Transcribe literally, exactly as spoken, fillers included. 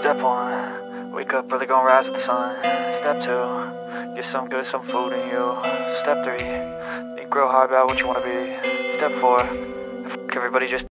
Step one, wake up early, gonna rise with the sun. Step two, get some good, some food in you. Step three, think real hard about what you wanna be. Step four, fuck everybody, just